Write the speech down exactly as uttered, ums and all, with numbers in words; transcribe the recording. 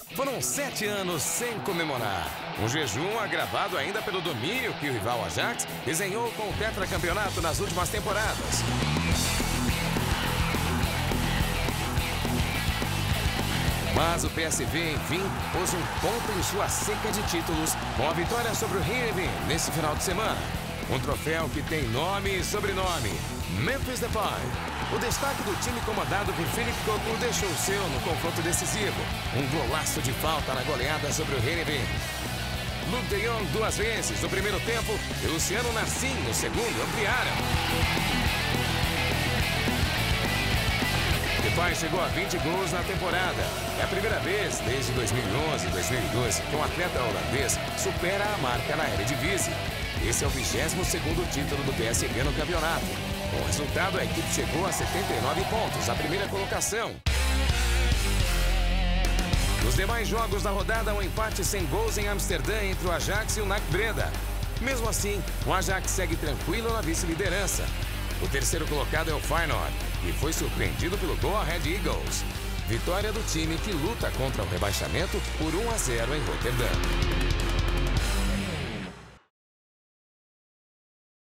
Foram sete anos sem comemorar. Um jejum agravado ainda pelo domínio que o rival Ajax desenhou com o tetracampeonato nas últimas temporadas. Mas o P S V, enfim, pôs um ponto em sua seca de títulos com a vitória sobre o Heerenveen nesse final de semana. Um troféu que tem nome e sobrenome: Memphis Depay. O destaque do time comandado por Philippe Cocu deixou o seu no confronto decisivo. Um golaço de falta na goleada sobre o Heerenveen. Luuk de Jong duas vezes no primeiro tempo e Luciano Narcim no segundo ampliaram. Depay chegou a vinte gols na temporada. É a primeira vez desde dois mil e onze e dois mil e doze que um atleta holandês supera a marca na Eredivisie. Esse é o vigésimo segundo título do P S V no campeonato. Com o resultado, a equipe chegou a setenta e nove pontos, a primeira colocação. Nos demais jogos da rodada, um empate sem gols em Amsterdã entre o Ajax e o N A C Breda. Mesmo assim, o Ajax segue tranquilo na vice-liderança. O terceiro colocado é o Feyenoord, que foi surpreendido pelo Go Ahead Eagles. Vitória do time que luta contra o rebaixamento por um a zero em Roterdã.